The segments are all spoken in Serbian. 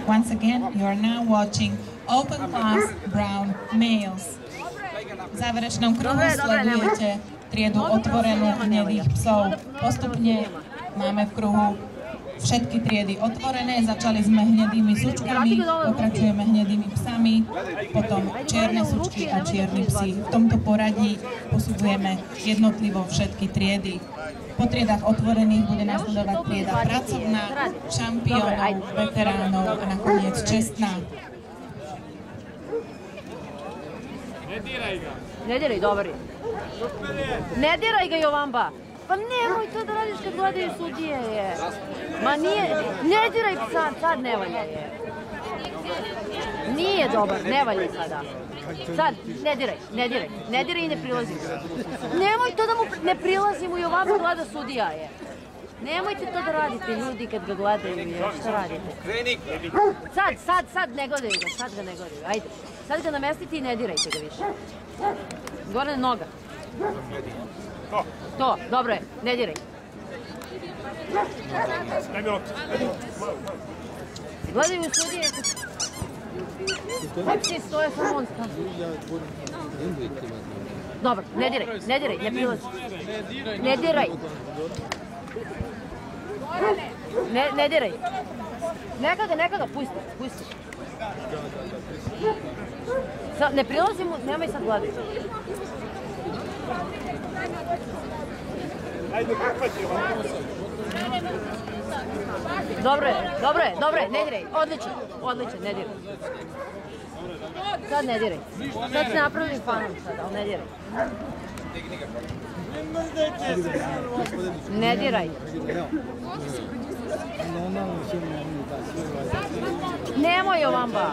Once again, you are now watching Open Class Brown Males. V záverečnom kruhu sledujete triedu otvorenú hnedých psov. Postupne máme v kruhu všetky triedy otvorené. Začali sme hnedými sučkami, pokračujeme hnedými psami, potom čierne sučky a čierni psi. V tomto poradí posudzujeme jednotlivo všetky triedy. Po triedách otvorených bude nasledovať trieda pracovná, šampiónov, veteránov a nakoniec čestná. Ne diraj, dobar je. Ne diraj ga, Jovamba. Pa nemoj to da radiš kad gledaju sudije je. Ma nije, ne diraj sad ne valja je. Nije dobar, ne valja sada. Sad, ne diraj i ne prilazim. Nemoj to da mu ne prilazim u Jovamba gleda sudija je. Nemojte to da radite ljudi kad ga gledaju je. Šta radite? Sad ne gledaju ga, sad ga ne gledaju. Ajde, sad ga namestite i ne dirajte ga više. Gore noga. To, dobro je, ne diraj. Gledaju sudije. Svi stoje samo on stavno. Dobro, ne diraj, ne prilazi. Ne diraj. Ne diraj. Neka ga, pusti. Ne prilazi mu, nemoj sad gledati. Dobro je, ne diraj. Odličan, ne diraj. Sad ne diraj. Sad se napravim fanom sad, ali ne diraj. Ne diraj. Nemoj, Jovamba.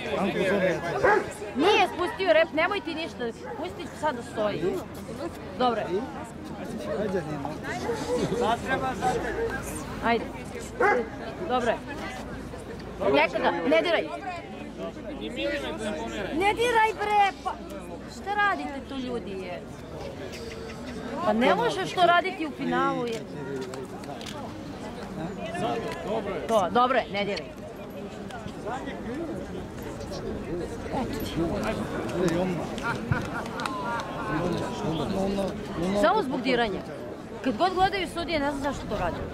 Nije spustio rep, nemoj ti ništa. Pusti sad da stoji. Dobro je. Ajde. Dobro je. Nekada, ne diraj. Ne diraj bre, pa šta radite tu ljudi je? Pa ne možeš to raditi u finalu je. To, dobro je, ne diraj. Samo zbog diranja. Kad god gledaju sudije, ne znam zašto to radi.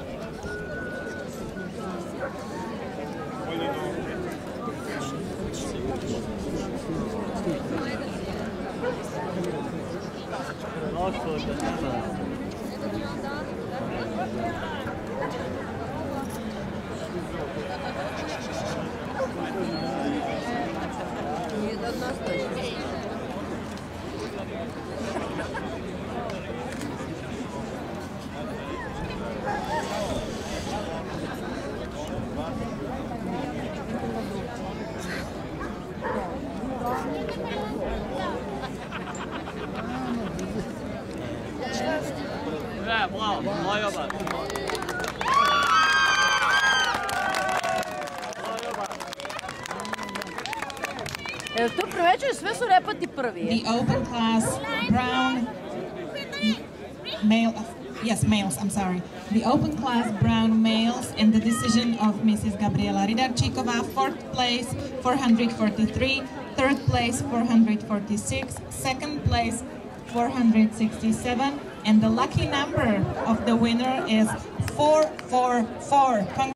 Tu primećuju, sve su repati prvi. The Open Class Brown Male, males, I'm sorry. The Open Class Brown Males in the decision of Mrs. Gabriela Ridarčíková, 4th place, 443, 3rd place, 446, 2nd place, 467, and the lucky number of the winner is 444.